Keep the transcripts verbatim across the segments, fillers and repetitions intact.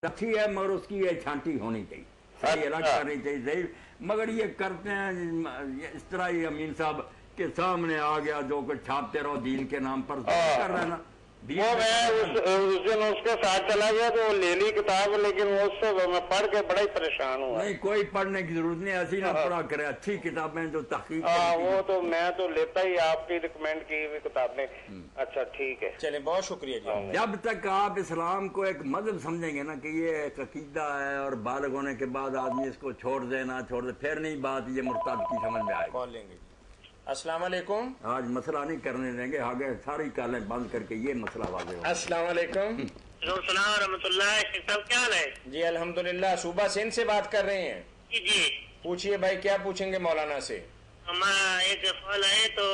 اچھی ہے مگر اس کی یہ چھانٹی ہونی چاہیے، صحیح الگ کرنی چاہیے صحیح، مگر یہ کرتے ہیں اس طرح ہی امین صاحب کے سامنے آ گیا جو کچھ چھاپتے رہو دین کے نام پر کر رہے نا۔ وہ میں اس دن اس کے ساتھ چلا گیا تو وہ لے لی کتاب، لیکن اس سے میں پڑھ کے بڑا ہی پریشان ہوا۔ نہیں کوئی پڑھنے کی ضرورت نہیں، ایسی نہ پڑھا کرے، اچھی کتابیں جو تحقیق ہاں وہ تو میں تو لیتا ہی آپ کی ریکمینڈ کی ہوئی کتابیں۔ اچھا ٹھیک ہے، چلیں بہت شکریہ جی۔ جب تک آپ اسلام کو ایک مذہب سمجھیں گے نا کہ یہ ایک عقیدہ ہے اور بالغ ہونے کے بعد آدمی اس کو چھوڑ دے نہ چھوڑ دے، پھر نہیں بات یہ مرتد کی سمجھ میں آئے گی۔ کال لیں گے۔ السلام علیکم۔ آج مسئلہ نہیں کرنے دیں گے، آگے ساری کالیں بند کر کے یہ مسئلہ واضح ہوگا۔ السلام علیکم۔ السلام ورحمۃ اللہ، شیخ صاحب کیا حال ہے؟ جی الحمدللہ، صوبہ سندھ سے بات کر رہے ہیں۔ جی جی پوچھئے بھائی، کیا پوچھیں گے مولانا سے؟ ہمارا ایک سوال ہے تو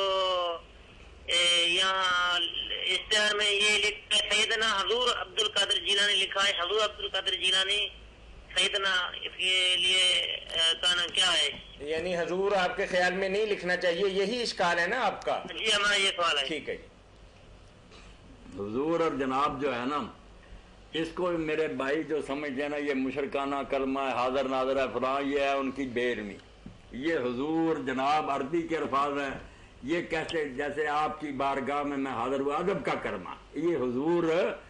یہاں اشتہار میں یہ لکھا ہے سیدنا حضور عبد القادر جیلانی لکھا ہے، حضور عبد القادر جیلانی سیدنا، اس کے لیے کہنا کیا ہے؟ یعنی حضور آپ کے خیال میں نہیں لکھنا چاہیے، یہی اشکال ہے نا آپ کا؟ جی ہمارا یہ سوال ہے۔ ٹھیک ہے جی۔ حضور اور جناب جو ہے نا، اس کو میرے بھائی جو سمجھتے ہیں نا یہ مشرکانہ کلمہ ہے، حاضر ناظر ہے فلاں، یہ ہے ان کی بے علمی۔ یہ حضور جناب عربی کے الفاظ ہیں، یہ کہتے جیسے آپ کی بارگاہ میں میں حاضر ہوا، ادب کا کلمہ، یہ حضور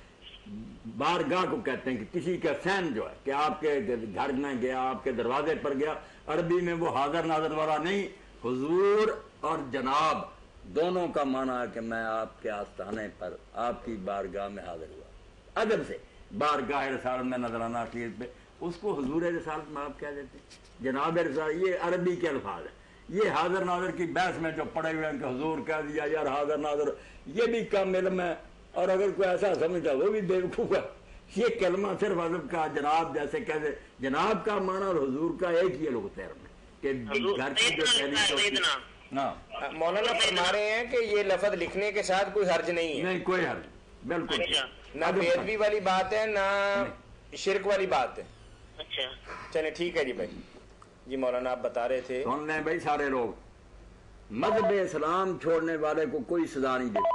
بارگاہ کو کہتے ہیں کہ کسی کا سین جو ہے کہ آپ کے گھر میں گیا، آپ کے دروازے پر گیا، عربی میں وہ حاضر ناظر والا نہیں۔ حضور اور جناب دونوں کا معنی ہے کہ میں آپ کے آستانے پر آپ کی بارگاہ میں حاضر ہوا، ادب سے بارگاہ رسالت میں نظرانہ اخیر پہ، اس کو حضور رسالت میں آپ کہہ دیتے ہیں، جناب رسالت، یہ عربی کے الفاظ ہیں۔ یہ حاضر ناظر کی بحث میں جو پڑے ہوئے ہیں کہ حضور کہہ دیا یار حاضر ناظر، یہ بھی کم علم ہے، اور اگر کوئی ایسا سمجھتا وہ بھی بیوقوف ہے۔ یہ کلمہ صرف ادب کا، جناب جیسے کہتے، جناب کا معنی اور حضور کا ایک ہی لغت ہے کہ گھر کی جو پہلی مولانا فرما رہے ہیں کہ یہ لفظ لکھنے کے ساتھ کوئی حرج نہیں ہے؟ نہیں کوئی حرج، بالکل نہ بےادبی والی بات ہے نہ شرک والی بات ہے۔ اچھا چلیں ٹھیک ہے جی بھائی۔ جی مولانا آپ بتا رہے تھے۔ سن لیں بھائی سارے لوگ، مذہب اسلام چھوڑنے والے کو کوئی سزا نہیں دیتی۔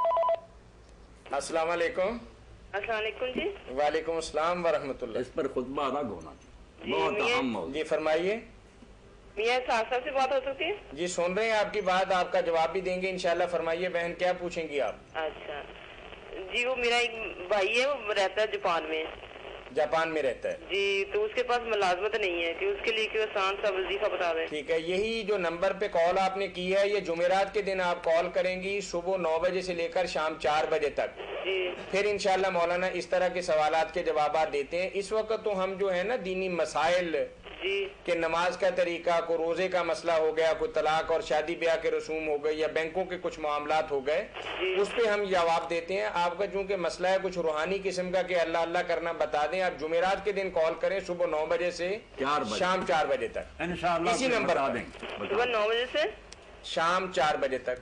السلام علیکم۔ السلام علیکم جی۔ وعلیکم السلام ورحمۃ اللہ۔ اس پر خطبہ الگ ہونا چاہیے، بہت اہم موضوع۔ جی فرمائیے۔ میاں صاحب صاحب سے بات ہو سکتی ہے؟ جی سن رہے ہیں آپ کی بات، آپ کا جواب بھی دیں گے انشاءاللہ۔ فرمائیے بہن، کیا پوچھیں گی آپ؟ اچھا جی، وہ میرا ایک بھائی ہے، وہ رہتا ہے جاپان میں۔ جاپان میں رہتا ہے جی، تو اس کے پاس ملازمت نہیں ہے کہ اس کے لیے کوئی آسان سا وظیفہ بتا دیں۔ ٹھیک ہے، یہی جو نمبر پہ کال آپ نے کی ہے، یہ جمعرات کے دن آپ کال کریں گی صبح نو بجے سے لے کر شام چار بجے تک۔ جی پھر انشاءاللہ مولانا اس طرح کے سوالات کے جوابات دیتے ہیں۔ اس وقت تو ہم جو ہے نا دینی مسائل جی کہ نماز کا طریقہ، کوئی روزے کا مسئلہ ہو گیا، کوئی طلاق اور شادی بیاہ کے رسوم ہو گئے، یا بینکوں کے کچھ معاملات ہو گئے، اس پہ ہم جواب دیتے ہیں۔ آپ کا چونکہ مسئلہ ہے کچھ روحانی قسم کا کہ اللہ اللہ کرنا، بتا دیں آپ جمعرات کے دن کال کریں صبح نو بجے سے شام چار بجے تک، انشاءاللہ اسی نمبر بتا پر دیں، صبح نو بجے سے شام چار بجے تک۔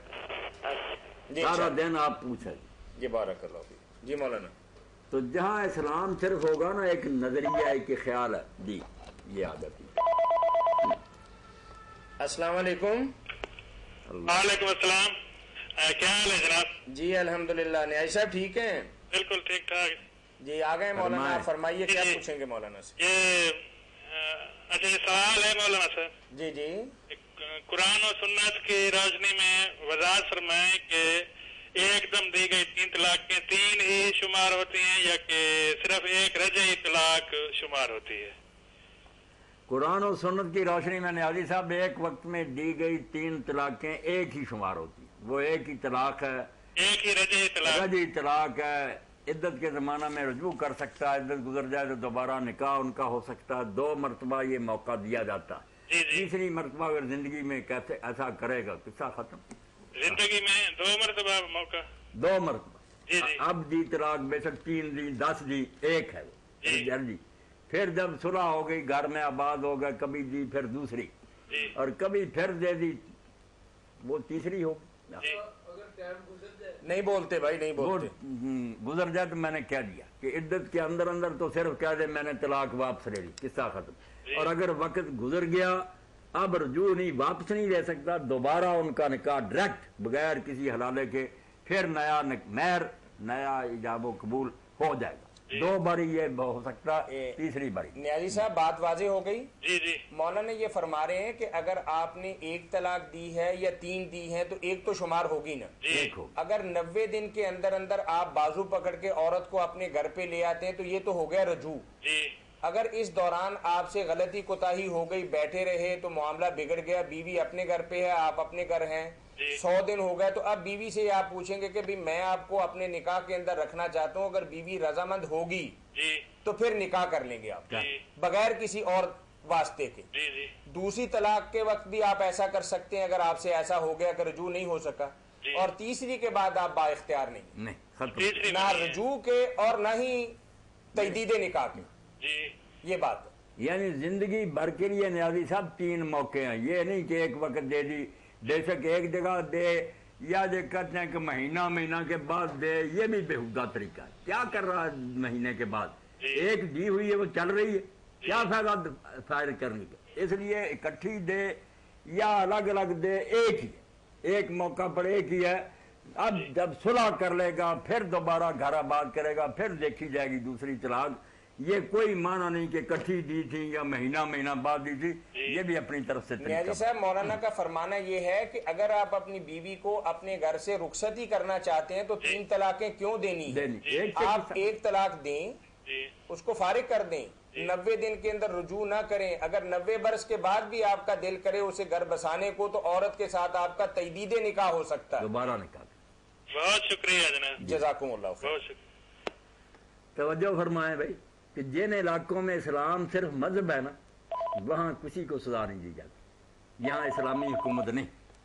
جی سارا انشاءاللہ۔ دن آپ پوچھیں۔ جی بارک اللہ فیک۔ جی مولانا۔ تو جہاں اسلام صرف ہوگا نا ایک نظریہ، ایک خیال ہے، جی یہ عادت ہے۔ السلام علیکم۔ وعلیکم السلام، کیا حال ہے جناب؟ جی الحمدللہ، نیاز صاحب ٹھیک ہیں؟ بالکل ٹھیک ٹھاک۔ جی آ گئے مولانا، آپ فرمائیے کیا پوچھیں گے مولانا سے؟ یہ اچھا یہ سوال ہے مولانا سے، جی جی۔ قرآن و سنت کی روشنی میں وضاحت فرمائیں کہ ایک دم دی گئی تین طلاقیں تین ہی شمار ہوتی ہیں یا کہ صرف ایک رجعی طلاق شمار ہوتی ہے؟ قرآن و سنت کی روشنی میں نیازی صاحب ایک وقت میں دی گئی تین طلاقیں ایک ہی شمار ہوتی ہیں، وہ ایک ہی طلاق ہے، ایک ہی رجعی طلاق رجعی طلاق ہے۔ عدت کے زمانہ میں رجوع کر سکتا ہے، عدت گزر جائے تو دوبارہ نکاح ان کا ہو سکتا ہے، دو مرتبہ یہ موقع دیا جاتا ہے۔ جی جی۔ تیسری مرتبہ اگر زندگی میں کیسے ایسا کرے گا قصہ ختم۔ زندگی میں دو مرتبہ موقع، دو مرتبہ جی جی۔ اب دی طلاق بے شک تین دی دس دی ایک ہے وہ جی۔ جلدی، پھر جب صلح ہو گئی گھر میں آباد ہو گئے، کبھی دی پھر دوسری جی اور کبھی پھر دے دی، وہ تیسری ہو جی۔ نہیں بولتے بھائی، نہیں وہ بولتے۔ گزر جائے تو میں نے کہہ دیا کہ عدت کے اندر اندر تو صرف کہہ دے میں نے طلاق واپس لے لی، قصہ ختم۔ اور اگر وقت گزر گیا اب رجوع نہیں، واپس نہیں لے سکتا، دوبارہ ان کا نکاح ڈائریکٹ بغیر کسی حلالے کے، پھر نیا مہر، نیا ایجاب و قبول ہو جائے گا۔ دو باری یہ ہو سکتا تیسری باری. نیازی صاحب بات واضح ہو گئی. جی جی مولانا یہ فرما رہے ہیں کہ اگر آپ نے ایک طلاق دی ہے یا تین دی ہیں تو ایک تو شمار ہوگی نا. دیکھو اگر نوے دن کے اندر اندر آپ بازو پکڑ کے عورت کو اپنے گھر پہ لے آتے ہیں تو یہ تو ہو گیا رجوع. جی اگر اس دوران آپ سے غلطی کوتاہی ہو گئی, بیٹھے رہے تو معاملہ بگڑ گیا, بیوی اپنے گھر پہ ہے آپ اپنے گھر ہیں, سو دن ہو گئے, تو اب بیوی سے آپ پوچھیں گے کہ بھی میں آپ کو اپنے نکاح کے اندر رکھنا چاہتا ہوں, اگر بیوی رضامند ہوگی جی تو پھر نکاح کر لیں گے آپ جی بغیر کسی اور واسطے کے. جی جی دوسری طلاق کے وقت بھی آپ ایسا کر سکتے ہیں اگر آپ سے ایسا ہو گیا کہ رجوع نہیں ہو سکا, اور تیسری کے بعد آپ با اختیار نہیں, نہیں ختم. تیسری نہ رجوع کے اور نہ ہی تجدید نکاح کے. جی یہ بات ہے. یعنی زندگی بھر کے لیے نیازی صاحب تین موقع ہیں, یہ نہیں کہ ایک وقت دے دی, بے شک ایک جگہ دے یا جو کہتے ہیں کہ مہینہ مہینہ کے بعد دے, یہ بھی بےہودہ طریقہ ہے. کیا کر رہا ہے مہینے کے بعد, ایک دی ہوئی ہے وہ چل رہی ہے, کیا فائدہ فائر کرنے کا. اس لیے اکٹھی دے یا الگ الگ دے, ایک ہی ہے, ایک موقع پر ایک ہی ہے. اب جب صلح کر لے گا پھر دوبارہ گھر آباد کرے گا, پھر دیکھی جائے گی دوسری طلاق. یہ کوئی معنی نہیں کہ کٹھی دی تھی یا مہینہ مہینہ بعد دی تھی, یہ بھی اپنی طرف سے نیازی صاحب مولانا کا فرمانا یہ ہے کہ اگر آپ اپنی بیوی کو اپنے گھر سے رخصتی کرنا چاہتے ہیں تو تین طلاقیں کیوں دینی ہیں؟ آپ ایک طلاق دیں, اس کو فارغ کر دیں, نوے دن کے اندر رجوع نہ کریں. اگر نوے برس کے بعد بھی آپ کا دل کرے اسے گھر بسانے کو تو عورت کے ساتھ آپ کا تجدید نکاح ہو سکتا ہے. دوبارہ نکاح. بہت شکریہ جناب, جزاکم اللہ خیر. بہت شکریہ. توجہ فرمائیں بھائی کہ جن علاقوں میں اسلام صرف مذہب ہے نا, وہاں کسی کو سزا نہیں دی جاتی, یہاں اسلامی حکومت نہیں.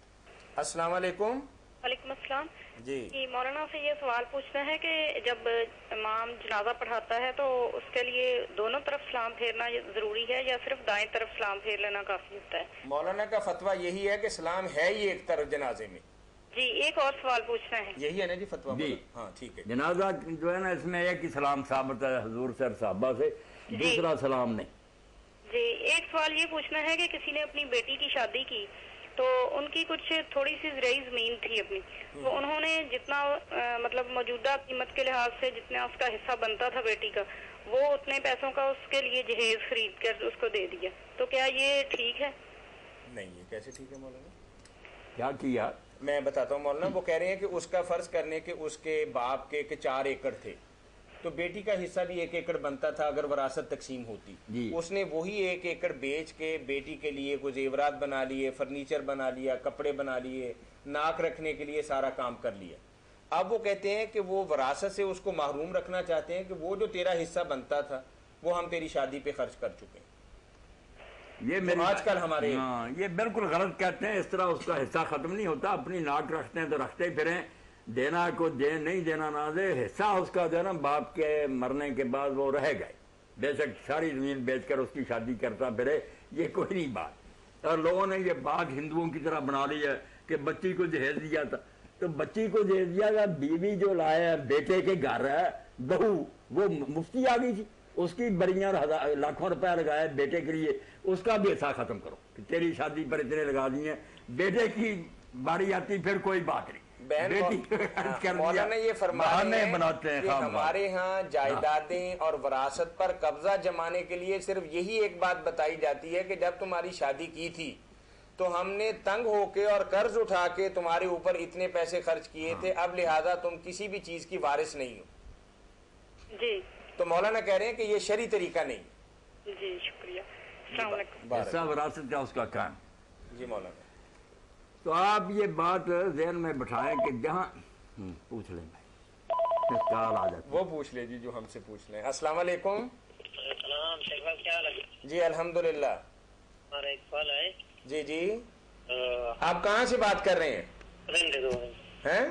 السلام علیکم. وعلیکم السلام. جی جی مولانا سے یہ سوال پوچھنا ہے کہ جب امام جنازہ پڑھاتا ہے تو اس کے لیے دونوں طرف سلام پھیرنا ضروری ہے یا صرف دائیں طرف سلام پھیر لینا کافی ہوتا ہے؟ مولانا کا فتویٰ یہی ہے کہ سلام ہے ہی ایک طرف جنازے میں. جی ایک اور سوال پوچھنا ہے. یہی ہے نا جی فتویٰ؟ جی ہاں ٹھیک ہے. جنازہ جو ہے نا اس میں ایک ہی سلام ثابت ہے حضور سے اور صحابہ سے, دوسرا سلام نہیں. جی ایک سوال یہ پوچھنا ہے کہ کسی نے اپنی بیٹی کی شادی کی تو ان کی کچھ تھوڑی سی زرعی زمین تھی اپنی, تو انہوں نے جتنا مطلب موجودہ قیمت کے لحاظ سے جتنا اس کا حصہ بنتا تھا بیٹی کا, وہ اتنے پیسوں کا اس کے لیے جہیز خرید کر اس کو دے دیا, تو کیا یہ ٹھیک ہے؟ نہیں یہ کیسے ٹھیک ہے مولانا؟ کیا کیا میں بتاتا ہوں مولانا. وہ کہہ رہے ہیں کہ اس کا فرض کرنے کے اس کے باپ کے کہ چار ایکڑ تھے تو بیٹی کا حصہ بھی ایک ایکڑ بنتا تھا اگر وراثت تقسیم ہوتی. جی. اس نے وہی ایک ایکڑ بیچ کے بیٹی کے لیے کوئی زیورات بنا لیے, فرنیچر بنا لیا, کپڑے بنا لیے, ناک رکھنے کے لیے سارا کام کر لیا. اب وہ کہتے ہیں کہ وہ وراثت سے اس کو محروم رکھنا چاہتے ہیں کہ وہ جو تیرا حصہ بنتا تھا وہ ہم تیری شادی پہ خرچ کر چکے ہیں. یہ میری آج کل ہمارے ہاں یہ بالکل غلط کہتے ہیں. اس طرح اس کا حصہ ختم نہیں ہوتا, اپنی ناک رکھتے ہیں تو رکھتے پھریں, دینا کو دے نہیں دینا نہ دے, حصہ اس کا جو ہے نا باپ کے مرنے کے بعد وہ رہ گئے. بے شک ساری زمین بیچ کر اس کی شادی کرتا پھرے, یہ کوئی نہیں بات. اور لوگوں نے یہ بات ہندوؤں کی طرح بنا لی ہے کہ بچی کو جہیز دیا تھا, تو بچی کو جہیز دیا تھا, بیوی جو لایا بیٹے کے گھر ہے بہو وہ مفتی آ گئی تھی, اس کی بڑیاں لاکھوں روپے لگائے بیٹے کے لیے, اس کا بھی حصہ ختم کرو کہ تیری شادی پر اتنے لگا دیے, بیٹے کی باری آتی پھر کوئی بات نہیں. مولانا یہ فرمانے بناتے ہیں کہ ہمارے ہاں جائیدادیں اور وراثت پر قبضہ جمانے کے لیے صرف یہی ایک بات بتائی جاتی ہے کہ جب تمہاری شادی کی تھی تو ہم نے تنگ ہو کے اور قرض اٹھا کے تمہارے اوپر اتنے پیسے خرچ کیے تھے, اب لہذا تم کسی بھی چیز کی وارث نہیں ہو. جی تو مولانا کہہ رہے ہیں کہ یہ شرعی طریقہ نہیں. جی شکریہ. السلام علیکم. حصہ وراثت کا اس کا کام. جی مولانا تو آپ یہ بات ذہن میں بٹھائیں کہ جہاں پوچھ لیں بھائی, کال آ جاتی وہ پوچھ لے جی جو ہم سے پوچھ لیں. السلام علیکم. السلام شیخ صاحب, کیا حال ہے؟ جی الحمدللہ. ہمارا ایک سوال ہے. جی جی آپ کہاں سے بات کر رہے ہیں؟ ہیں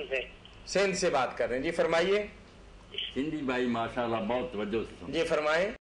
سندھ سے بات کر رہے ہیں. جی فرمائیے. سندھی بھائی ماشاءاللہ بہت توجہ سے سنو. جی فرمائیں.